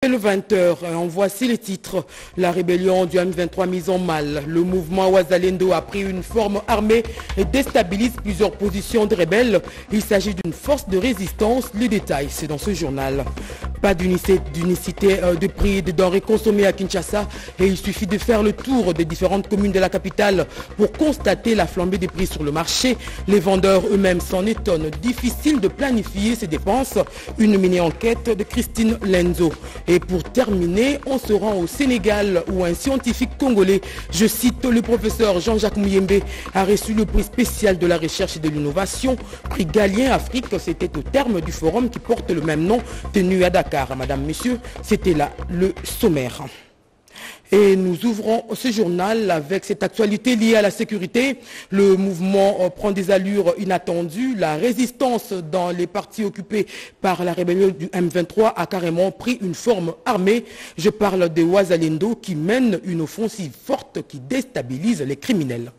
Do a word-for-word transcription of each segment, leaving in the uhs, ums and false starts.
le vingt heures. En voici les titres. La rébellion du M vingt-trois mise en mal. Le mouvement Wazalendo a pris une forme armée et déstabilise plusieurs positions de rebelles. Il s'agit d'une force de résistance. Les détails, c'est dans ce journal. Pas d'unicité de prix des denrées consommées à Kinshasa et il suffit de faire le tour des différentes communes de la capitale pour constater la flambée des prix sur le marché. Les vendeurs eux-mêmes s'en étonnent. Difficile de planifier ses dépenses. Une mini-enquête de Christine Lenzo. Et pour terminer, on se rend au Sénégal où un scientifique congolais, je cite le professeur Jean-Jacques Mouyembe, a reçu le prix spécial de la recherche et de l'innovation, prix Galien Afrique. C'était au terme du forum qui porte le même nom, tenu à Dakar. Madame, Messieurs, c'était là le sommaire. Et nous ouvrons ce journal avec cette actualité liée à la sécurité. Le mouvement prend des allures inattendues. La résistance dans les parties occupées par la rébellion du M vingt-trois a carrément pris une forme armée. Je parle des Wazalendo qui mènent une offensive forte qui déstabilise les criminels.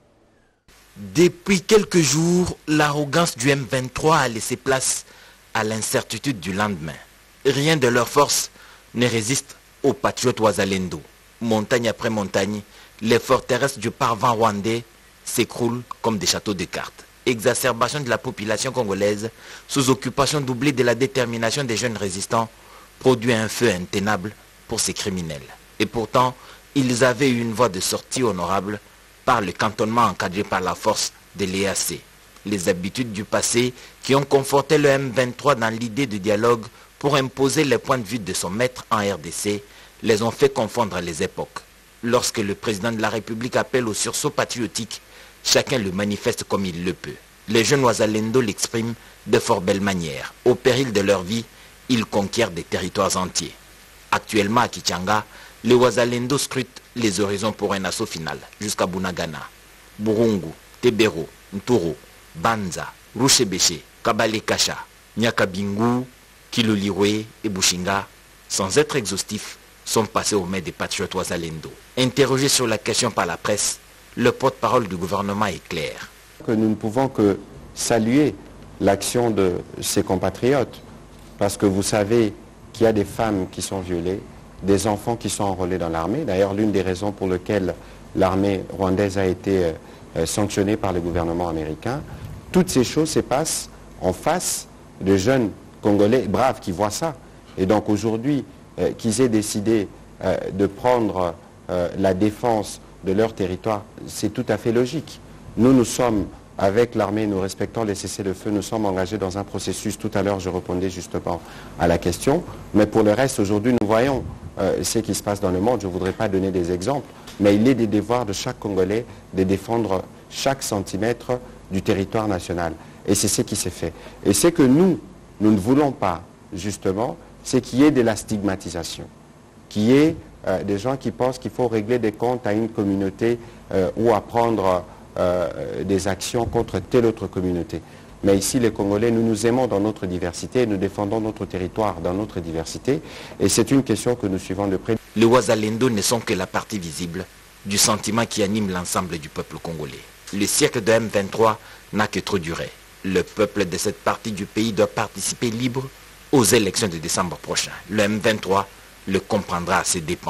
Depuis quelques jours, l'arrogance du M vingt-trois a laissé place à l'incertitude du lendemain. Rien de leur force ne résiste aux patriotes Wazalendo. Montagne après montagne, les forteresses du parvent rwandais s'écroulent comme des châteaux de cartes. Exacerbation de la population congolaise, sous occupation doublée de la détermination des jeunes résistants, produit un feu intenable pour ces criminels. Et pourtant, ils avaient eu une voie de sortie honorable par le cantonnement encadré par la force de l'E A C. Les habitudes du passé qui ont conforté le M vingt-trois dans l'idée de dialogue pour imposer les points de vue de son maître en R D C, les ont fait confondre les époques. Lorsque le président de la République appelle au sursaut patriotique, chacun le manifeste comme il le peut. Les jeunes Wazalendo l'expriment de fort belle manière. Au péril de leur vie, ils conquièrent des territoires entiers. Actuellement à Kichanga, les Wazalendo scrutent les horizons pour un assaut final, jusqu'à Bunagana. Burungu, Tebero, Nturo, Banza, Rushebeshe, Kabale Kasha, Nyakabingu, Kiloliwe et Bushinga, sans être exhaustifs, sont passés aux mains des patriotes Wazalendo. Interrogé sur la question par la presse, le porte-parole du gouvernement est clair. Que nous ne pouvons que saluer l'action de ces compatriotes, parce que vous savez qu'il y a des femmes qui sont violées, des enfants qui sont enrôlés dans l'armée. D'ailleurs, l'une des raisons pour lesquelles l'armée rwandaise a été euh, sanctionnée par le gouvernement américain, toutes ces choses se passent en face de jeunes Congolais braves qui voient ça. Et donc aujourd'hui, euh, qu'ils aient décidé euh, de prendre euh, la défense de leur territoire, c'est tout à fait logique. Nous, nous sommes, avec l'armée, nous respectons les cessez-le-feu, nous sommes engagés dans un processus. Tout à l'heure, je répondais justement à la question. Mais pour le reste, aujourd'hui, nous voyons euh, ce qui se passe dans le monde. Je ne voudrais pas donner des exemples, mais il est des devoirs de chaque Congolais de défendre chaque centimètre du territoire national. Et c'est ce qui s'est fait. Et c'est que nous, nous ne voulons pas, justement, c'est qu'il y ait de la stigmatisation, qu'il y ait euh, des gens qui pensent qu'il faut régler des comptes à une communauté euh, ou à prendre euh, des actions contre telle autre communauté. Mais ici, les Congolais, nous nous aimons dans notre diversité, nous défendons notre territoire dans notre diversité, et c'est une question que nous suivons de près. Les Wazalendo ne sont que la partie visible du sentiment qui anime l'ensemble du peuple congolais. Le siècle de M vingt-trois n'a que trop duré. Le peuple de cette partie du pays doit participer libre aux élections de décembre prochain. Le M vingt-trois le comprendra à ses dépens.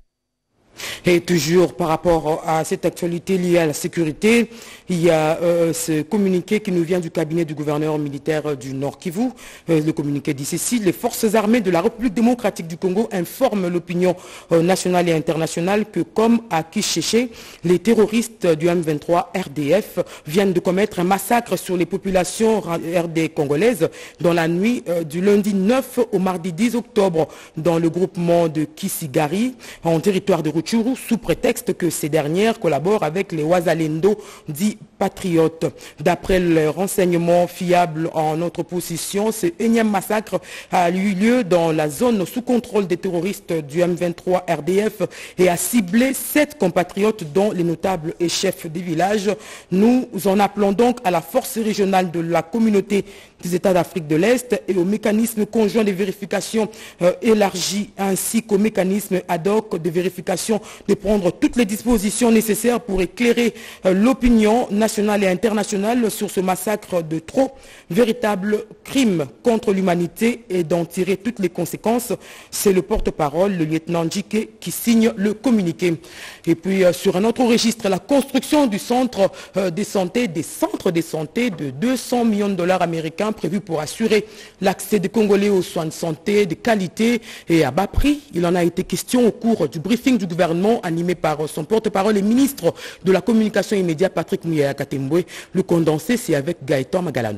Et toujours par rapport à cette actualité liée à la sécurité, il y a euh, ce communiqué qui nous vient du cabinet du gouverneur militaire du Nord Kivu. Euh, le communiqué dit ceci: les forces armées de la République démocratique du Congo informent l'opinion euh, nationale et internationale que, comme à Kishishe, les terroristes du M vingt-trois R D F viennent de commettre un massacre sur les populations R D congolaises dans la nuit euh, du lundi neuf au mardi dix octobre dans le groupement de Kisigari, en territoire de Rutshuru, sous prétexte que ces dernières collaborent avec les Wazalendo dits patriotes. D'après les renseignements fiables en notre possession, ce énième massacre a eu lieu dans la zone sous contrôle des terroristes du M vingt-trois R D F et a ciblé sept compatriotes dont les notables et chefs des villages. Nous en appelons donc à la force régionale de la communauté des États d'Afrique de l'Est et au mécanisme conjoint de vérification euh, élargi ainsi qu'au mécanisme ad hoc de vérification de prendre toutes les dispositions nécessaires pour éclairer euh, l'opinion nationale et internationale sur ce massacre de trop véritable crime contre l'humanité et d'en tirer toutes les conséquences. C'est le porte-parole, le lieutenant Djike, qui signe le communiqué. Et puis euh, sur un autre registre, la construction du centre euh, de santé, des centres de santé de deux cents millions de dollars américains prévus pour assurer l'accès des Congolais aux soins de santé de qualité et à bas prix. Il en a été question au cours du briefing du gouvernement animé par son porte-parole et ministre de la communication immédiate Patrick Muyaya Katembwe. Le condensé, c'est avec Gaëtan Magalano.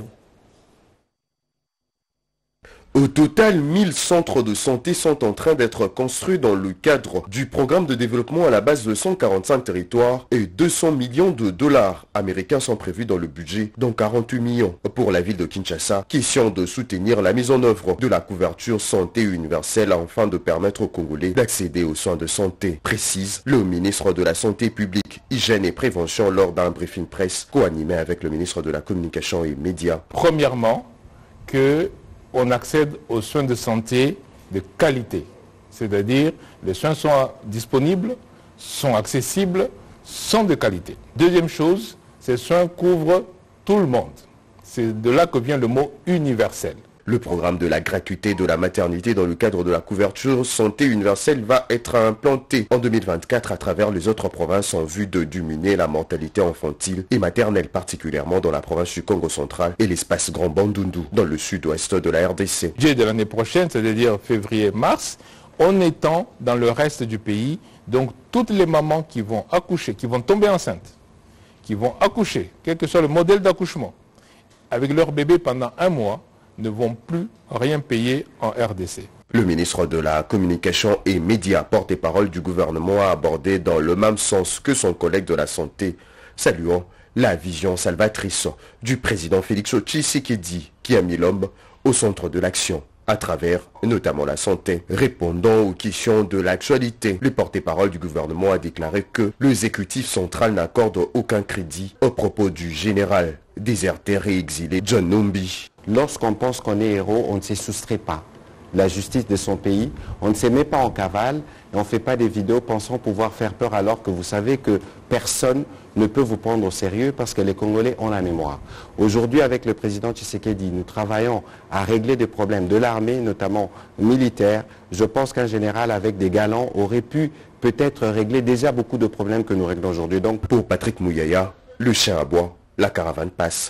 Au total, mille centres de santé sont en train d'être construits dans le cadre du programme de développement à la base de cent quarante-cinq territoires et deux cents millions de dollars américains sont prévus dans le budget, dont quarante-huit millions pour la ville de Kinshasa. Question de soutenir la mise en œuvre de la couverture santé universelle afin de permettre aux Congolais d'accéder aux soins de santé, précise le ministre de la Santé publique, Hygiène et Prévention lors d'un briefing presse co-animé avec le ministre de la Communication et Médias. Premièrement, que on accède aux soins de santé de qualité. C'est-à-dire, les soins sont disponibles, sont accessibles, sont de qualité. Deuxième chose, ces soins couvrent tout le monde. C'est de là que vient le mot universel. Le programme de la gratuité de la maternité dans le cadre de la couverture santé universelle va être implanté en deux mille vingt-quatre à travers les autres provinces en vue de diminuer la mortalité infantile et maternelle, particulièrement dans la province du Congo central et l'espace Grand Bandundu dans le sud-ouest de la R D C. De l'année prochaine, c'est-à-dire février-mars, en étant dans le reste du pays, donc toutes les mamans qui vont accoucher, qui vont tomber enceintes, qui vont accoucher, quel que soit le modèle d'accouchement, avec leur bébé pendant un mois, ne vont plus rien payer en R D C. Le ministre de la Communication et Médias, porte-parole du gouvernement, a abordé dans le même sens que son collègue de la Santé, saluant la vision salvatrice du président Félix Tshisekedi qui a mis l'homme au centre de l'action, à travers notamment la santé. Répondant aux questions de l'actualité, le porte-parole du gouvernement a déclaré que l'exécutif central n'accorde aucun crédit au propos du général déserté et exilé John Numbi. Lorsqu'on pense qu'on est héros, on ne se soustrait pas de la justice de son pays, on ne se met pas en cavale et on ne fait pas des vidéos pensant pouvoir faire peur alors que vous savez que personne ne peut vous prendre au sérieux parce que les Congolais ont la mémoire. Aujourd'hui, avec le président Tshisekedi, nous travaillons à régler des problèmes de l'armée, notamment militaire. Je pense qu'un général avec des galants aurait pu peut-être régler déjà beaucoup de problèmes que nous réglons aujourd'hui. Donc, pour Patrick Muyaya, le chien aboie, la caravane passe.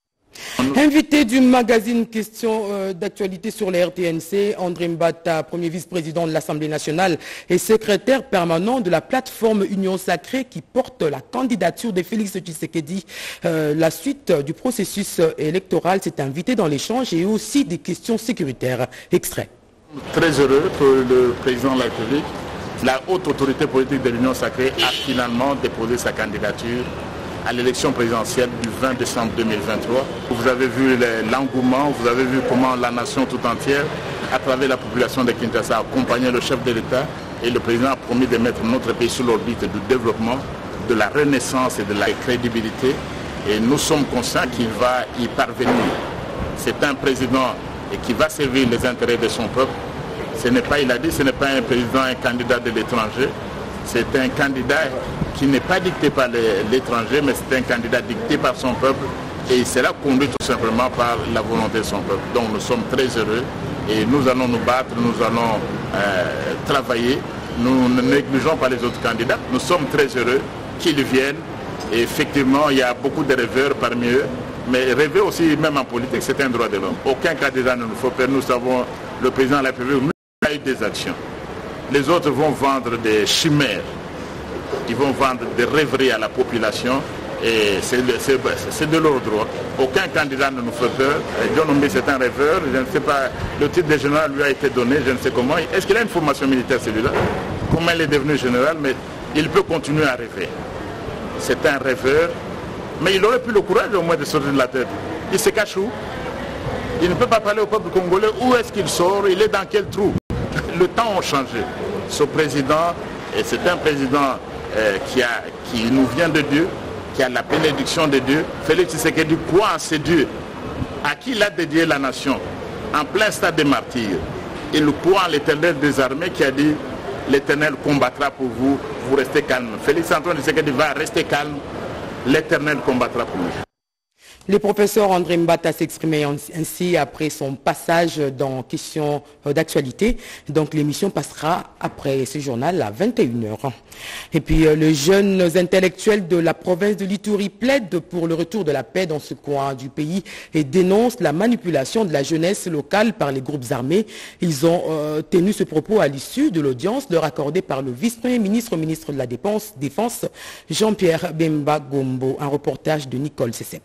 Invité du magazine Question euh, d'actualité sur les R T N C, André Mbata, premier vice-président de l'Assemblée nationale et secrétaire permanent de la plateforme Union Sacrée qui porte la candidature de Félix Tshisekedi. Euh, la suite du processus électoral s'est invité dans l'échange et aussi des questions sécuritaires. Extrait. Très heureux que le président de la République, la haute autorité politique de l'Union Sacrée, a finalement déposé sa candidature à l'élection présidentielle du vingt décembre deux mille vingt-trois. Vous avez vu l'engouement, vous avez vu comment la nation tout entière, à travers la population de Kinshasa, a accompagné le chef de l'État et le président a promis de mettre notre pays sur l'orbite du développement, de la renaissance et de la crédibilité. Et nous sommes conscients qu'il va y parvenir. C'est un président qui va servir les intérêts de son peuple. Ce n'est pas, il a dit, ce n'est pas un président, un candidat de l'étranger. C'est un candidat qui n'est pas dicté par l'étranger, mais c'est un candidat dicté par son peuple et il sera conduit tout simplement par la volonté de son peuple. Donc nous sommes très heureux et nous allons nous battre, nous allons euh, travailler. Nous ne négligeons pas les autres candidats. Nous sommes très heureux qu'ils viennent. Et effectivement, il y a beaucoup de rêveurs parmi eux. Mais rêver aussi, même en politique, c'est un droit de l'homme. Aucun candidat ne nous faut peur. Nous savons, le président de la République a eu des actions. Les autres vont vendre des chimères, ils vont vendre des rêveries à la population et c'est de leur droit. Aucun candidat ne nous fait peur. John Numbi, c'est un rêveur, je ne sais pas, le titre de général lui a été donné, je ne sais comment. Est-ce qu'il a une formation militaire celui-là? Comment il est devenu général? Mais il peut continuer à rêver. C'est un rêveur, mais il aurait pu le courage au moins de sortir de la tête. Il se cache où? Il ne peut pas parler au peuple congolais. Où est-ce qu'il sort? Il est dans quel trou? Le temps a changé. Ce président, et c'est un président euh, qui, a, qui nous vient de Dieu, qui a la bénédiction de Dieu. Félix Tshisekedi croit en ses dieux. à qui il a dédié la nation, en plein stade des martyrs. Il croit en l'Éternel des armées qui a dit l'Éternel combattra pour vous, vous restez calme. Félix Antoine Tshisekedi va rester calme, l'Éternel combattra pour lui. Le professeur André Mbata s'exprimait ainsi après son passage dans Questions d'actualité. Donc l'émission passera après ce journal à vingt et une heures. Et puis les jeunes intellectuels de la province de l'Ituri plaident pour le retour de la paix dans ce coin du pays et dénoncent la manipulation de la jeunesse locale par les groupes armés. Ils ont euh, tenu ce propos à l'issue de l'audience leur accordée par le vice-premier ministre, ministre de la Défense, Défense Jean-Pierre Bemba Gombo. Un reportage de Nicole Sessep.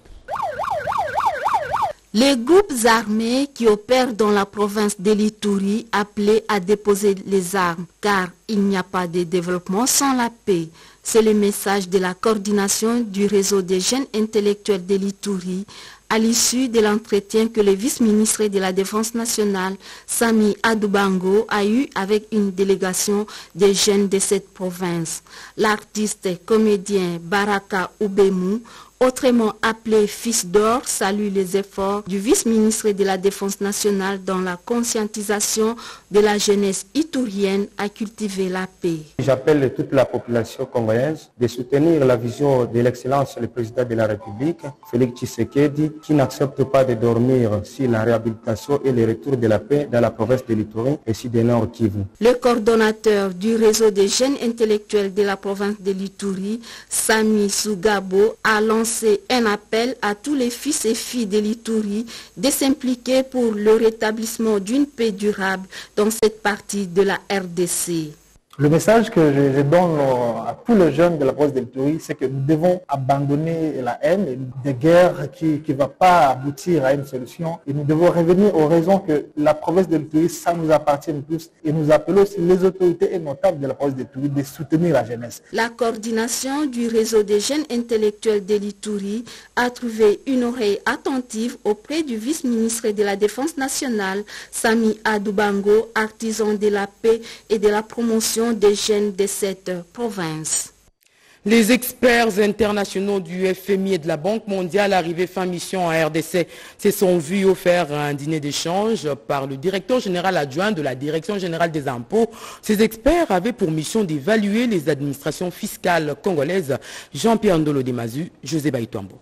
Les groupes armés qui opèrent dans la province de l'Ituri appelaient à déposer les armes car il n'y a pas de développement sans la paix. C'est le message de la coordination du réseau des jeunes intellectuels de l'Ituri à l'issue de l'entretien que le vice-ministre de la Défense nationale, Sami Adoubango, a eu avec une délégation des jeunes de cette province. L'artiste et comédien Baraka Oubemou, autrement appelé Fils d'Or, salue les efforts du vice-ministre de la Défense nationale dans la conscientisation de la jeunesse itourienne à cultiver la paix. J'appelle toute la population congolaise de soutenir la vision de l'excellence du président de la République, Félix Tshisekedi, qui n'accepte pas de dormir sur la réhabilitation et le retour de la paix dans la province de l'Ituri et sur le Nord Kivu. Le coordonnateur du réseau des jeunes intellectuels de la province de l'Ituri, Sami Sougabo, a lancé un appel à tous les fils et filles de l'Ituri de s'impliquer pour le rétablissement d'une paix durable dans cette partie de la R D C. Le message que je, je donne à tous les jeunes de la province de l'Ituri, c'est que nous devons abandonner la haine, des guerres qui ne vont pas aboutir à une solution. Et nous devons revenir aux raisons que la province de l'Ituri, ça nous appartient tous. Et nous appelons aussi les autorités et notables de la province de l'Ituri de soutenir la jeunesse. La coordination du réseau des jeunes intellectuels de l'Ituri a trouvé une oreille attentive auprès du vice-ministre de la Défense nationale, Sami Adoubango, artisan de la paix et de la promotion des jeunes de cette province. Les experts internationaux du F M I et de la Banque mondiale arrivés fin mission en R D C se sont vus offrir un dîner d'échange par le directeur général adjoint de la Direction générale des impôts. Ces experts avaient pour mission d'évaluer les administrations fiscales congolaises. Jean-Pierre Ndolo Demazu, José Baïtombo.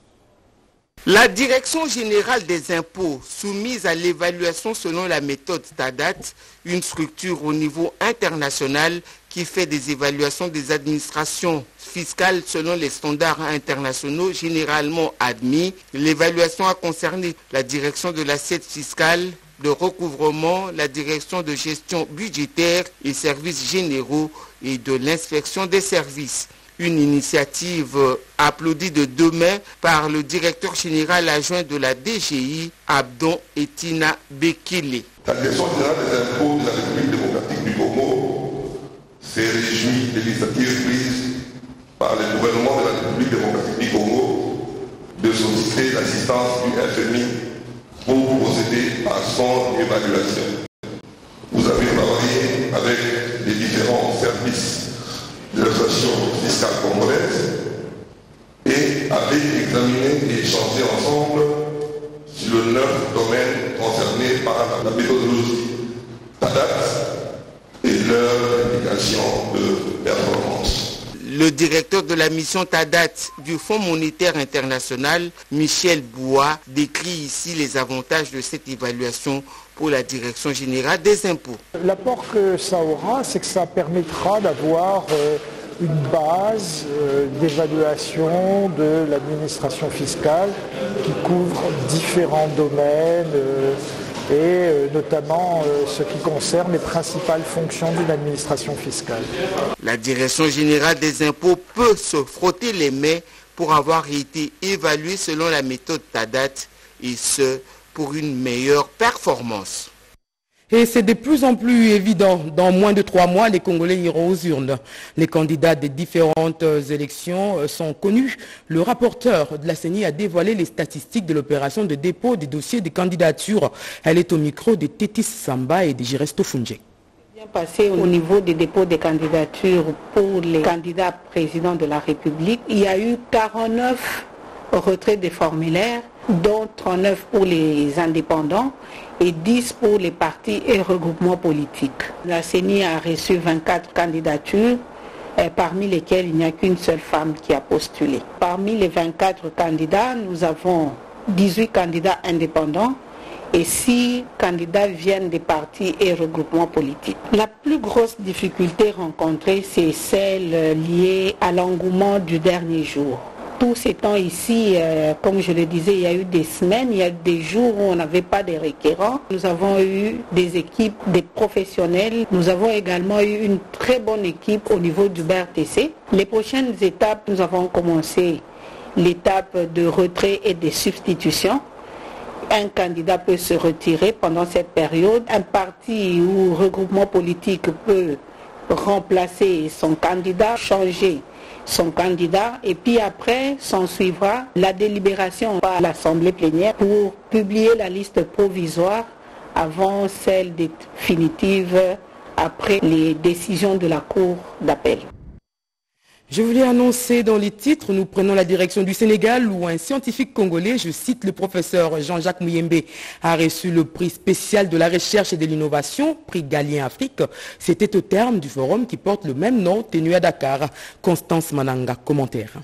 La Direction générale des impôts, soumise à l'évaluation selon la méthode TADAT, une structure au niveau international qui fait des évaluations des administrations fiscales selon les standards internationaux généralement admis. L'évaluation a concerné la direction de l'assiette fiscale, de recouvrement, la direction de gestion budgétaire et services généraux et de l'inspection des services. Une initiative applaudie de deux mains par le directeur général adjoint de la D G I, Abdon Etina Bekele. La Direction générale des impôts de la République démocratique du Congo s'est réjouie de l'initiative prise par le gouvernement de la République démocratique du Congo de solliciter l'assistance du F M I pour procéder à son évaluation. Vous avez travaillé avec les différents services de l'administration fiscale congolaise et avez examiné et échangé ensemble sur le neuf domaines concernés par la méthodologie TADAT et leur indication de performance. Le directeur de la mission TADAT du Fonds monétaire international, Michel Boua, décrit ici les avantages de cette évaluation pour la Direction générale des impôts. L'apport que ça aura, c'est que ça permettra d'avoir euh, une base euh, d'évaluation de l'administration fiscale qui couvre différents domaines euh, et euh, notamment euh, ce qui concerne les principales fonctions d'une administration fiscale. La Direction générale des impôts peut se frotter les mains pour avoir été évaluée selon la méthode TADAT et ce, pour une meilleure performance. Et c'est de plus en plus évident. Dans moins de trois mois, les Congolais iront aux urnes. Les candidats des différentes élections sont connus. Le rapporteur de la C E N I a dévoilé les statistiques de l'opération de dépôt des dossiers de candidature. Elle est au micro de Tétis Samba et de Giresto Funje. Bien passé au niveau des dépôts des candidatures pour les candidats présidents de la République. Il y a eu quarante-neuf retraits des formulaires dont trente-neuf pour les indépendants et dix pour les partis et regroupements politiques. La C E N I a reçu vingt-quatre candidatures, euh, parmi lesquelles il n'y a qu'une seule femme qui a postulé. Parmi les vingt-quatre candidats, nous avons dix-huit candidats indépendants et six candidats viennent des partis et regroupements politiques. La plus grosse difficulté rencontrée, c'est celle liée à l'engouement du dernier jour. Tous ces temps ici, euh, comme je le disais, il y a eu des semaines, il y a eu des jours où on n'avait pas de requérants. Nous avons eu des équipes, des professionnels. Nous avons également eu une très bonne équipe au niveau du B R T C. Les prochaines étapes, nous avons commencé l'étape de retrait et de substitution. Un candidat peut se retirer pendant cette période. Un parti ou regroupement politique peut remplacer son candidat, changer son candidat, et puis après s'en suivra la délibération par l'Assemblée plénière pour publier la liste provisoire avant celle définitive après les décisions de la Cour d'appel. Je voulais annoncer dans les titres, nous prenons la direction du Sénégal où un scientifique congolais, je cite le professeur Jean-Jacques Mouyembe, a reçu le prix spécial de la recherche et de l'innovation, prix Galien Afrique. C'était au terme du forum qui porte le même nom tenu à Dakar. Constance Mananga, commentaire.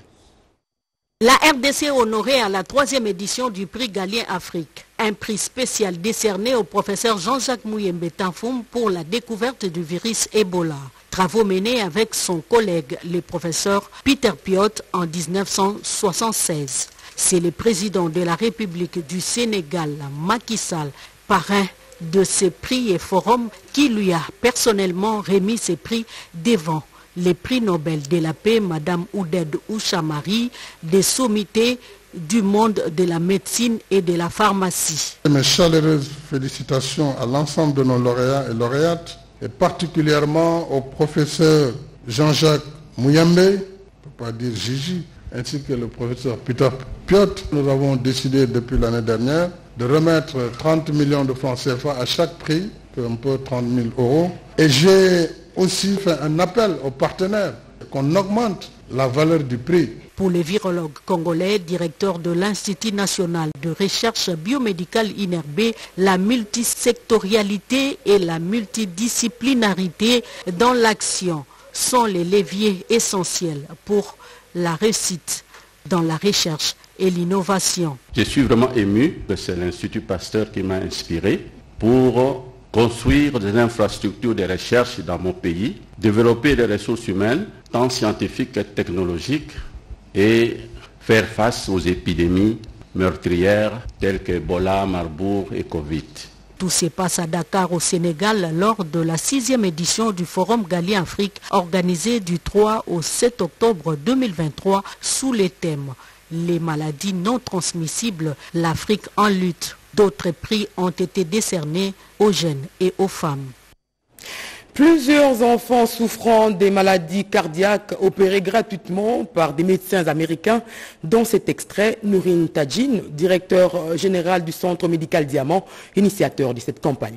La R D C honorée à la troisième édition du prix Galien Afrique, un prix spécial décerné au professeur Jean-Jacques Mouyembe Tanfoum pour la découverte du virus Ebola. Travaux menés avec son collègue, le professeur Peter Piot, en mille neuf cent soixante-seize. C'est le président de la République du Sénégal, Macky Sall, parrain de ce prix et forum, qui lui a personnellement remis ces prix devant les prix Nobel de la paix, Madame Ouded Ouchamari, des sommités du monde de la médecine et de la pharmacie. Mes chaleureuses félicitations à l'ensemble de nos lauréats et lauréates, et particulièrement au professeur Jean-Jacques Mouyembe, on ne peut pas dire Gigi, ainsi que le professeur Peter Piot. Nous avons décidé depuis l'année dernière de remettre trente millions de francs C F A à chaque prix, un peu trente mille euros. Et j'ai aussi fait un appel aux partenaires qu'on augmente la valeur du prix. Pour le virologue congolais, directeur de l'Institut national de recherche biomédicale I N R B, la multisectorialité et la multidisciplinarité dans l'action sont les leviers essentiels pour la réussite dans la recherche et l'innovation. Je suis vraiment ému que c'est l'Institut Pasteur qui m'a inspiré pour construire des infrastructures de recherche dans mon pays, développer des ressources humaines, tant scientifiques que technologiques, et faire face aux épidémies meurtrières telles que Ebola, Marburg et Covid. Tout se passe à Dakar au Sénégal lors de la sixième édition du Forum Galien Afrique organisé du trois au sept octobre deux mille vingt-trois sous les thèmes les maladies non transmissibles, l'Afrique en lutte. D'autres prix ont été décernés aux jeunes et aux femmes. Plusieurs enfants souffrant des maladies cardiaques opérés gratuitement par des médecins américains. Dans cet extrait, Nourine Tadjine, directeur général du Centre médical Diamant, initiateur de cette campagne.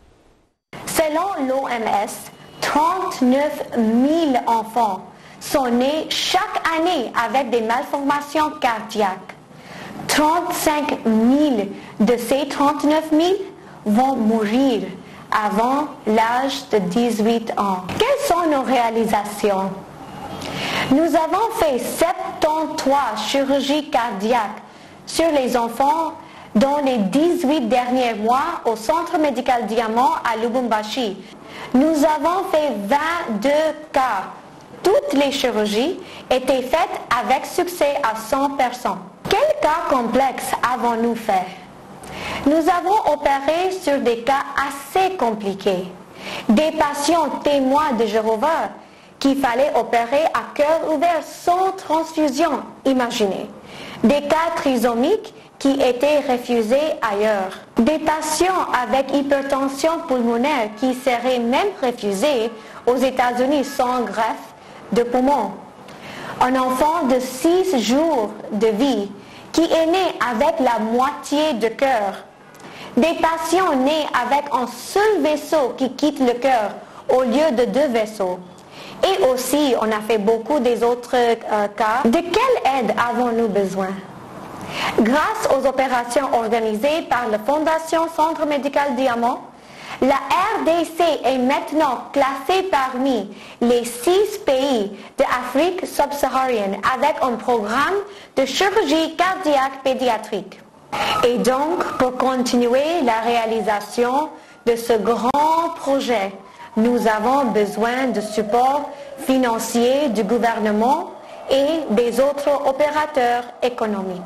Selon l'O M S, trente-neuf mille enfants sont nés chaque année avec des malformations cardiaques. trente-cinq mille de ces trente-neuf mille vont mourir avant l'âge de dix-huit ans. Quelles sont nos réalisations? Nous avons fait soixante-treize chirurgies cardiaques sur les enfants dans les dix-huit derniers mois au Centre médical Diamant à Lubumbashi. Nous avons fait vingt-deux cas. Toutes les chirurgies étaient faites avec succès à cent pour cent. Quels cas complexes avons-nous fait? Nous avons opéré sur des cas assez compliqués. Des patients témoins de Jéhovah qu'il fallait opérer à cœur ouvert sans transfusion, imaginez. Des cas trisomiques qui étaient refusés ailleurs. Des patients avec hypertension pulmonaire qui seraient même refusés aux États-Unis sans greffe de poumon. Un enfant de six jours de vie qui est né avec la moitié de cœur. Des patients nés avec un seul vaisseau qui quitte le cœur au lieu de deux vaisseaux. Et aussi, on a fait beaucoup des autres euh, cas. De quelle aide avons-nous besoin? Grâce aux opérations organisées par la Fondation Centre Médical Diamant, la R D C est maintenant classée parmi les six pays d'Afrique subsaharienne avec un programme de chirurgie cardiaque pédiatrique. Et donc, pour continuer la réalisation de ce grand projet, nous avons besoin de support financier du gouvernement et des autres opérateurs économiques.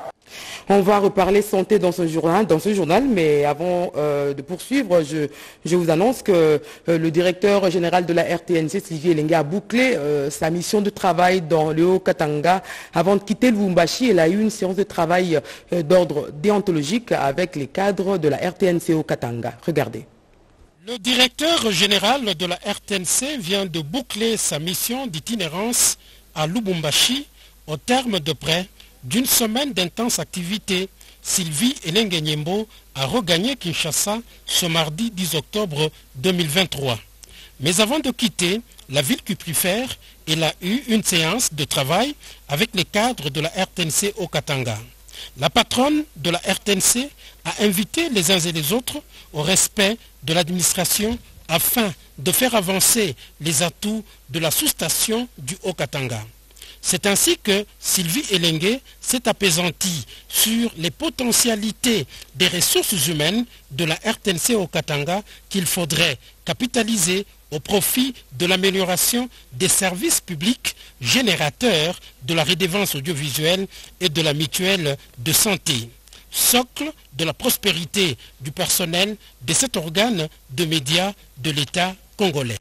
On va reparler santé dans ce journal, dans ce journal mais avant euh, de poursuivre, je, je vous annonce que euh, le directeur général de la R T N C, Sylvie Elengue, a bouclé euh, sa mission de travail dans le Haut-Katanga. Avant de quitter le Lubumbashi, elle a eu une séance de travail euh, d'ordre déontologique avec les cadres de la R T N C au Katanga. Regardez. Le directeur général de la R T N C vient de boucler sa mission d'itinérance à Lubumbashi au terme de près d'une semaine d'intense activité. Sylvie Elengue Nyembo a regagné Kinshasa ce mardi dix octobre deux mille vingt-trois. Mais avant de quitter la ville cuprifère, elle a eu une séance de travail avec les cadres de la R T N C au Katanga. La patronne de la R T N C a invité les uns et les autres au respect de l'administration afin de faire avancer les atouts de la sous-station du Haut-Katanga. C'est ainsi que Sylvie Elengue s'est apaisantie sur les potentialités des ressources humaines de la R T N C au Katanga qu'il faudrait capitaliser au profit de l'amélioration des services publics générateurs de la redevance audiovisuelle et de la mutuelle de santé, socle de la prospérité du personnel de cet organe de médias de l'État congolais.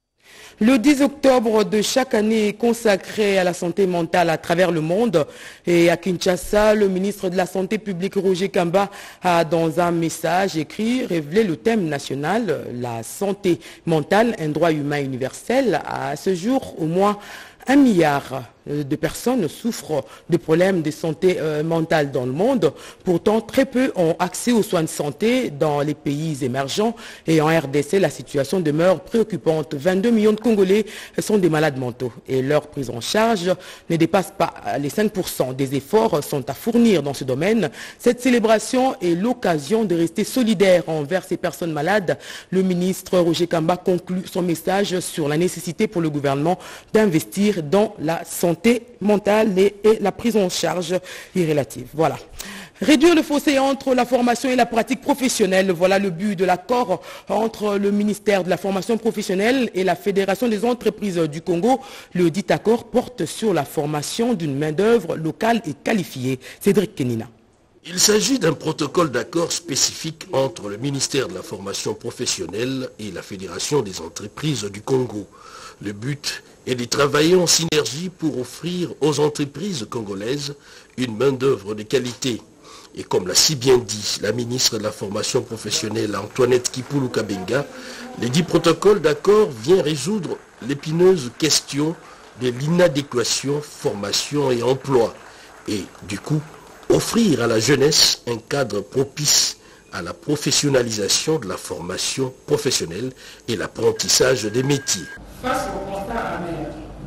Le dix octobre de chaque année est consacré à la santé mentale à travers le monde. Et à Kinshasa, le ministre de la Santé publique, Roger Kamba, a dans un message écrit révélé le thème national, la santé mentale, un droit humain universel. À ce jour, au moins un milliard de personnes souffrent de problèmes de santé euh, mentale dans le monde. Pourtant, très peu ont accès aux soins de santé dans les pays émergents. Et en R D C, la situation demeure préoccupante. vingt-deux millions de Congolais sont des malades mentaux et leur prise en charge ne dépasse pas les cinq pour cent. Des efforts sont à fournir dans ce domaine. Cette célébration est l'occasion de rester solidaire envers ces personnes malades. Le ministre Roger Kamba conclut son message sur la nécessité pour le gouvernement d'investir dans la santé mentale et, et la prise en charge est relative. Voilà. Réduire le fossé entre la formation et la pratique professionnelle, voilà le but de l'accord entre le ministère de la formation professionnelle et la Fédération des entreprises du Congo. Le dit accord porte sur la formation d'une main-d'œuvre locale et qualifiée. Cédric Kenina. Il s'agit d'un protocole d'accord spécifique entre le ministère de la formation professionnelle et la Fédération des entreprises du Congo. Le but est de travailler en synergie pour offrir aux entreprises congolaises une main-d'œuvre de qualité. Et comme l'a si bien dit la ministre de la formation professionnelle Antoinette Kipulu Kabenga, le dit protocole d'accord vient résoudre l'épineuse question de l'inadéquation formation et emploi et du coup offrir à la jeunesse un cadre propice à la professionnalisation de la formation professionnelle et l'apprentissage des métiers. Face au constat amer,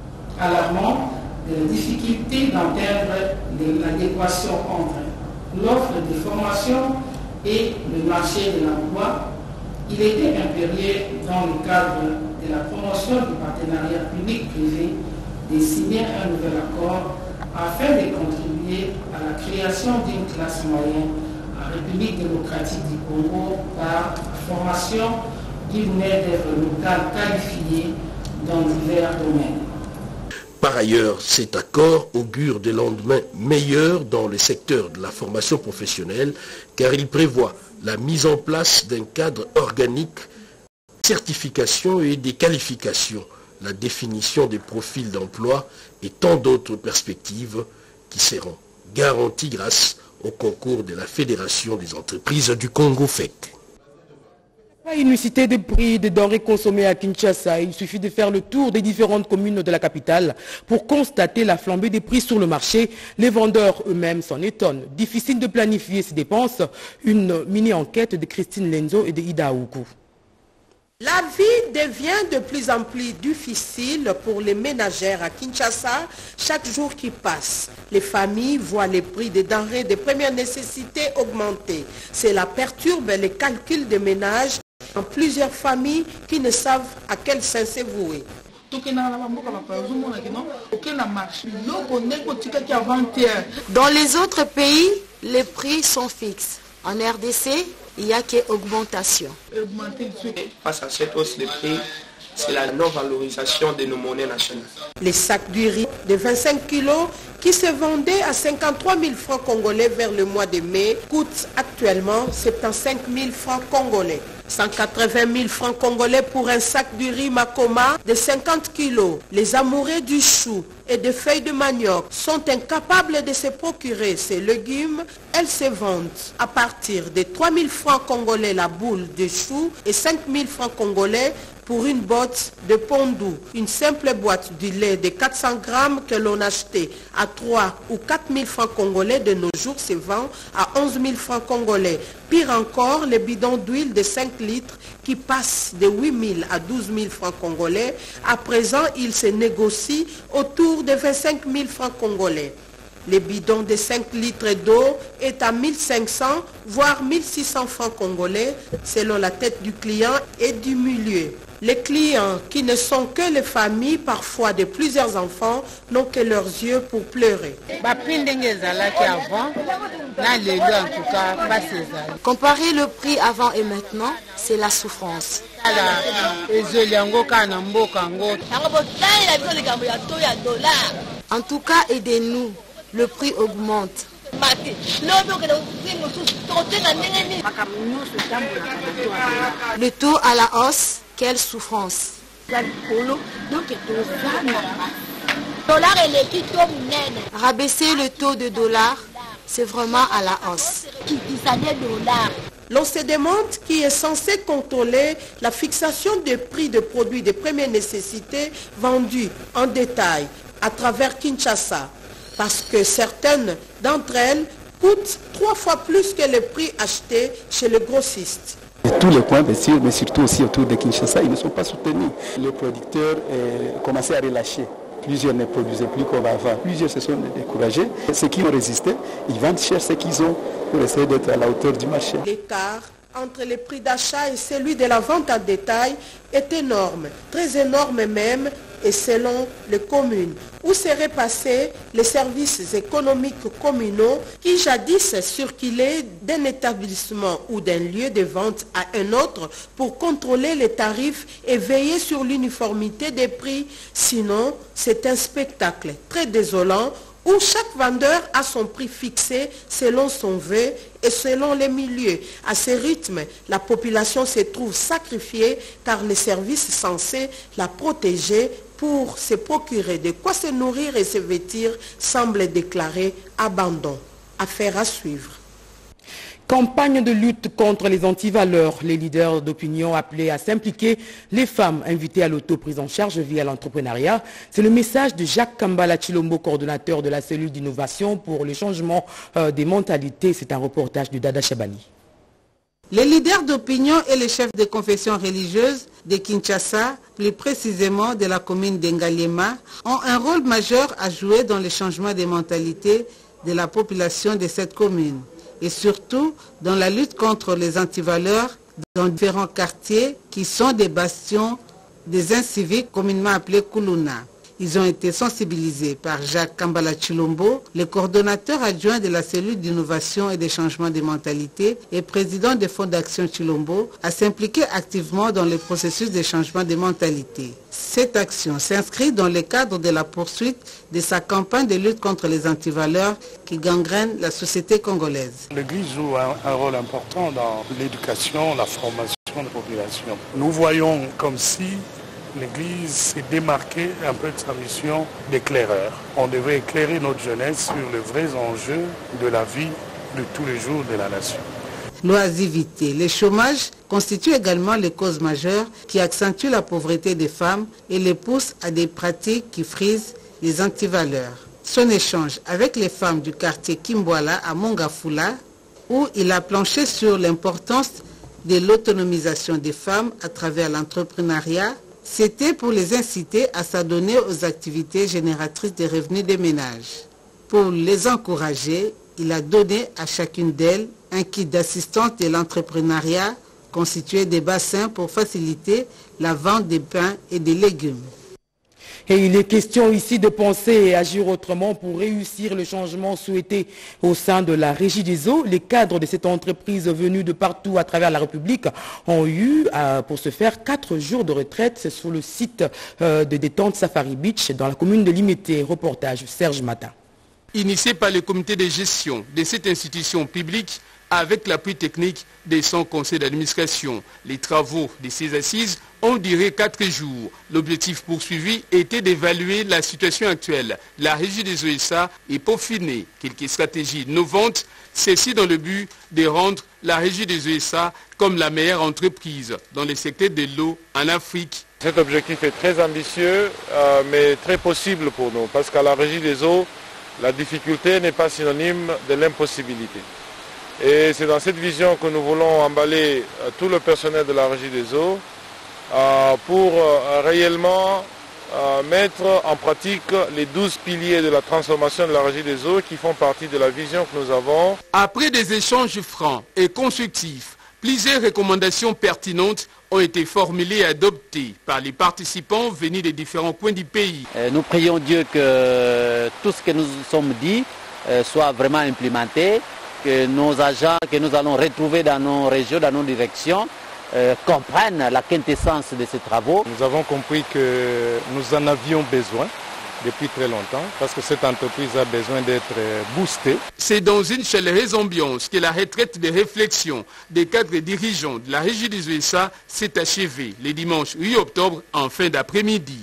alarmant de la difficulté d'atteindre l'adéquation entre l'offre de formation et le marché de l'emploi, il était impérieux dans le cadre de la promotion du partenariat public-privé de signer un nouvel accord afin de contribuer à la création d'une classe moyenne en République démocratique du Congo par la formation d'une main-d'œuvre locale qualifiée dans divers domaines. Par ailleurs, cet accord augure des lendemains meilleurs dans le secteur de la formation professionnelle car il prévoit la mise en place d'un cadre organique, certification et des qualifications, la définition des profils d'emploi et tant d'autres perspectives qui seront garanties grâce au concours de la Fédération des entreprises du Congo F E C. Pas unicité de prix des denrées consommées à Kinshasa. Il suffit de faire le tour des différentes communes de la capitale pour constater la flambée des prix sur le marché. Les vendeurs eux-mêmes s'en étonnent. Difficile de planifier ces dépenses. Une mini-enquête de Christine Lenzo et de Ida Oukou. La vie devient de plus en plus difficile pour les ménagères à Kinshasa. Chaque jour qui passe, les familles voient les prix des denrées de première nécessité augmenter. Cela perturbe les calculs des ménages dans plusieurs familles qui ne savent à quel sens se vouer. Dans les autres pays, les prix sont fixes. En R D C, il n'y a qu'augmentation. Face à cette hausse de prix, c'est la non-valorisation de nos monnaies nationales. Les sacs du riz de vingt-cinq kilos qui se vendaient à cinquante-trois mille francs congolais vers le mois de mai coûtent actuellement soixante-quinze mille francs congolais. cent quatre-vingt mille francs congolais pour un sac du riz Makoma de cinquante kilos. Les amoureux du chou et des feuilles de manioc sont incapables de se procurer ces légumes. Elles se vendent à partir de trois mille francs congolais la boule de chou et cinq mille francs congolais pour une botte de pondou. Une simple boîte du lait de quatre cents grammes que l'on achetait à trois ou quatre mille francs congolais de nos jours se vend à onze mille francs congolais. Pire encore, les bidons d'huile de cinq litres qui passent de huit mille à douze mille francs congolais. À présent, ils se négocient autour de vingt-cinq mille francs congolais. Les bidons de cinq litres d'eau est à mille cinq cents voire mille six cents francs congolais selon la tête du client et du milieu. Les clients, qui ne sont que les familles, parfois de plusieurs enfants, n'ont que leurs yeux pour pleurer. Comparer le prix avant et maintenant, c'est la souffrance. En tout cas, aidez-nous. Le prix augmente. Le taux à la hausse, quelle souffrance. Rabaisser le taux de dollar, c'est vraiment à la hausse. L'on se demande qui est censé contrôler la fixation des prix de produits de première nécessité vendus en détail à travers Kinshasa, parce que certaines d'entre elles coûtent trois fois plus que le prix acheté chez le grossiste. Tous les points, bien sûr, mais surtout aussi autour de Kinshasa, ils ne sont pas soutenus. Les producteurs ont commencé à relâcher. Plusieurs ne produisaient plus comme avant. Plusieurs se sont découragés. Ceux qui ont résisté, ils vendent cher ce qu'ils ont pour essayer d'être à la hauteur du marché. L'écart entre les prix d'achat et celui de la vente en détail est énorme, très énorme même, et selon les communes. Où seraient passés les services économiques communaux qui jadis circulaient d'un établissement ou d'un lieu de vente à un autre pour contrôler les tarifs et veiller sur l'uniformité des prix? Sinon, c'est un spectacle très désolant où chaque vendeur a son prix fixé selon son vœu et selon les milieux. À ce rythme, la population se trouve sacrifiée car les services censés la protéger pour se procurer de quoi se nourrir et se vêtir semblent déclarer abandon. Affaire à suivre. Campagne de lutte contre les antivaleurs. Les leaders d'opinion appelés à s'impliquer, les femmes invitées à l'autoprise en charge via l'entrepreneuriat. C'est le message de Jacques Kambala Chilombo, coordonnateur de la cellule d'innovation pour le changement euh, des mentalités. C'est un reportage de Dada Chabani. Les leaders d'opinion et les chefs de confession religieuse de Kinshasa, plus précisément de la commune d'Engaliema, ont un rôle majeur à jouer dans le changement des mentalités de la population de cette commune, et surtout dans la lutte contre les antivaleurs dans différents quartiers qui sont des bastions des inciviques communément appelés Kuluna. Ils ont été sensibilisés par Jacques Kambala Chilombo, le coordonnateur adjoint de la cellule d'innovation et de changement des mentalités et président des fonds d'action Chilombo, à s'impliquer activement dans le processus de changement des mentalités. Cette action s'inscrit dans le cadre de la poursuite de sa campagne de lutte contre les antivaleurs qui gangrènent la société congolaise. L'Église joue un, un rôle important dans l'éducation, la formation de la population. Nous voyons comme si l'Église s'est démarquée un peu de sa mission d'éclaireur. On devait éclairer notre jeunesse sur les vrais enjeux de la vie de tous les jours de la nation. L'oisivité, le chômage constituent également les causes majeures qui accentuent la pauvreté des femmes et les poussent à des pratiques qui frisent les antivaleurs. Son échange avec les femmes du quartier Kimbwala à Mongafula, où il a planché sur l'importance de l'autonomisation des femmes à travers l'entrepreneuriat, c'était pour les inciter à s'adonner aux activités génératrices de revenus des ménages. Pour les encourager, il a donné à chacune d'elles un kit d'assistance de l'entrepreneuriat constitué de bassins pour faciliter la vente des pains et des légumes. Et il est question ici de penser et agir autrement pour réussir le changement souhaité au sein de la Régie des eaux. Les cadres de cette entreprise venus de partout à travers la République ont eu, euh, pour ce faire, quatre jours de retraite sur le site euh, de détente Safari Beach dans la commune de Limité. Reportage Serge Matin. Initié par le comité de gestion de cette institution publique, avec l'appui technique de son conseil d'administration. Les travaux de ces assises ont duré quatre jours. L'objectif poursuivi était d'évaluer la situation actuelle, la Régie des O S A et peaufiner quelques stratégies innovantes, ceci dans le but de rendre la Régie des O S A comme la meilleure entreprise dans le secteur de l'eau en Afrique. Cet objectif est très ambitieux, euh, mais très possible pour nous, parce qu'à la Régie des eaux, la difficulté n'est pas synonyme de l'impossibilité. Et c'est dans cette vision que nous voulons emballer euh, tout le personnel de la Régie des eaux euh, pour euh, réellement euh, mettre en pratique les douze piliers de la transformation de la Régie des eaux qui font partie de la vision que nous avons. Après des échanges francs et constructifs, plusieurs recommandations pertinentes ont été formulées et adoptées par les participants venus des différents coins du pays. Euh, nous prions Dieu que tout ce que nous sommes dit euh, soit vraiment implémenté, que nos agents que nous allons retrouver dans nos régions, dans nos directions, euh, comprennent la quintessence de ces travaux. Nous avons compris que nous en avions besoin depuis très longtemps, parce que cette entreprise a besoin d'être boostée. C'est dans une chaleureuse ambiance que la retraite de réflexion des cadres dirigeants de la Régie des O S A s'est achevée le dimanche huit octobre en fin d'après-midi.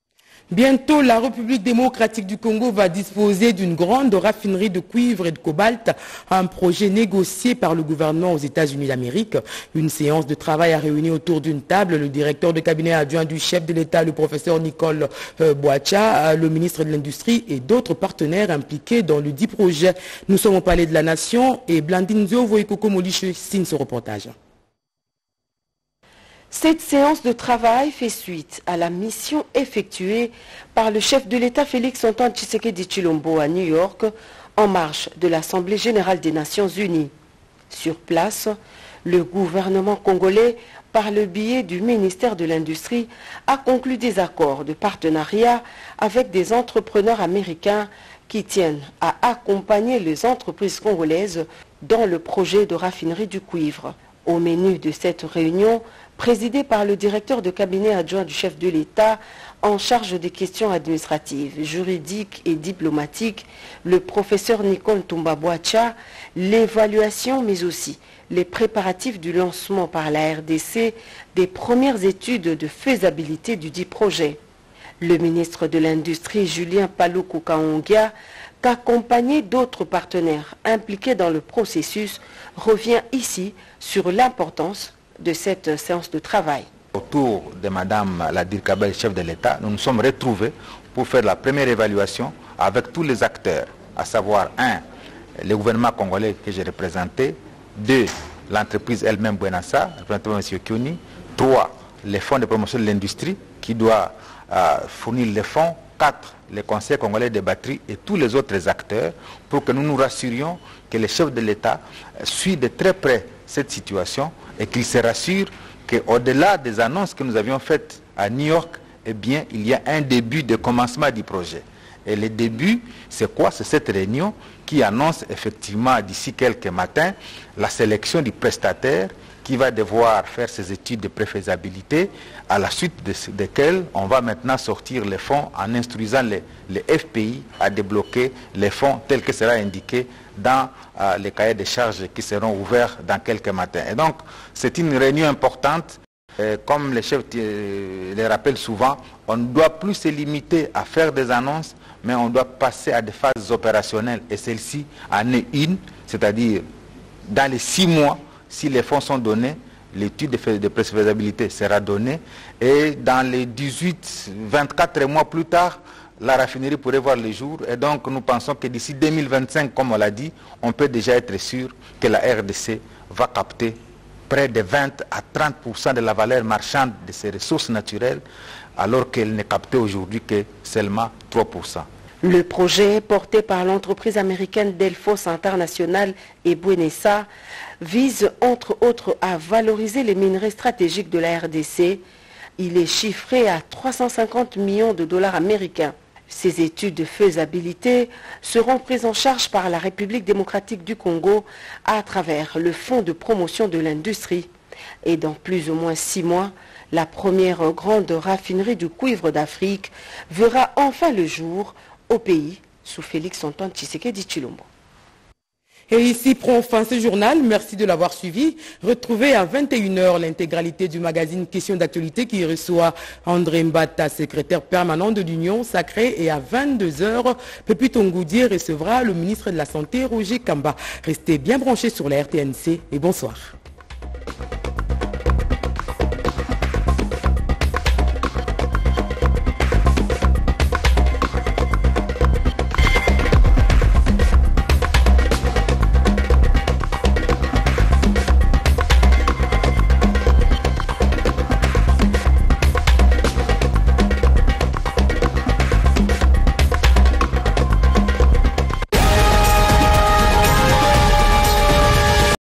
Bientôt, la République démocratique du Congo va disposer d'une grande raffinerie de cuivre et de cobalt, un projet négocié par le gouvernement aux États-Unis d'Amérique. Une séance de travail a réuni autour d'une table le directeur de cabinet adjoint du chef de l'État, le professeur Nicole euh, Boacha, le ministre de l'Industrie et d'autres partenaires impliqués dans le dit projet. Nous sommes au Palais de la Nation et Blandine Ziovo et Coco Moliche signent ce reportage. Cette séance de travail fait suite à la mission effectuée par le chef de l'État Félix Antoine Tshisekedi Tshilombo à New York en marge de l'Assemblée générale des Nations unies. Sur place, le gouvernement congolais, par le biais du ministère de l'Industrie, a conclu des accords de partenariat avec des entrepreneurs américains qui tiennent à accompagner les entreprises congolaises dans le projet de raffinerie du cuivre. Au menu de cette réunion, présidée par le directeur de cabinet adjoint du chef de l'État en charge des questions administratives, juridiques et diplomatiques, le professeur Nicole Boacha, l'évaluation mais aussi les préparatifs du lancement par la R D C des premières études de faisabilité du dit projet. Le ministre de l'Industrie, Julien Paluku Kaongia, qu'accompagné d'autres partenaires impliqués dans le processus, revient ici sur l'importance de cette séance de travail. Autour de Madame la Dirkabel, chef de l'État, nous nous sommes retrouvés pour faire la première évaluation avec tous les acteurs, à savoir, un, le gouvernement congolais que j'ai représenté, deux, l'entreprise elle-même Buenassa, représentée par M. Kioni, trois, les fonds de promotion de l'industrie qui doit euh, fournir les fonds, quatre, les conseils congolais des batteries et tous les autres acteurs pour que nous nous rassurions que le chef de l'État suit de très près cette situation et qu'il se rassure qu'au-delà des annonces que nous avions faites à New York, eh bien, il y a un début de commencement du projet. Et le début, c'est quoi? C'est cette réunion qui annonce effectivement d'ici quelques matins la sélection du prestataire qui va devoir faire ses études de préfaisabilité, à la suite de desquelles on va maintenant sortir les fonds en instruisant les, les F P I à débloquer les fonds tels que sera indiqué dans euh, les cahiers de charges qui seront ouverts dans quelques matins. Et donc, c'est une réunion importante. Euh, comme les chefs euh, les rappellent souvent, on ne doit plus se limiter à faire des annonces, mais on doit passer à des phases opérationnelles. Et celle-ci en est une, c'est-à-dire dans les six mois, si les fonds sont donnés, l'étude de préfaisabilité sera donnée. Et dans les dix-huit, vingt-quatre mois plus tard, la raffinerie pourrait voir le jour. Et donc, nous pensons que d'ici deux mille vingt-cinq, comme on l'a dit, on peut déjà être sûr que la R D C va capter près de vingt à trente pour cent de la valeur marchande de ces ressources naturelles, alors qu'elle n'est captée aujourd'hui que seulement trois pour cent. Le projet, porté par l'entreprise américaine Delphos International et Buenesa, vise entre autres à valoriser les minerais stratégiques de la R D C. Il est chiffré à trois cent cinquante millions de dollars américains. Ces études de faisabilité seront prises en charge par la République démocratique du Congo à travers le Fonds de promotion de l'industrie. Et dans plus ou moins six mois, la première grande raffinerie du cuivre d'Afrique verra enfin le jour au pays sous Félix-Antoine Tshisekedi Tshilombo. Et ici prend fin ce journal. Merci de l'avoir suivi. Retrouvez à vingt et une heures l'intégralité du magazine Questions d'actualité qui reçoit André Mbata, secrétaire permanent de l'Union sacrée. Et à vingt-deux heures, Pépi Tongoudi recevra le ministre de la Santé, Roger Kamba. Restez bien branchés sur la R T N C et bonsoir.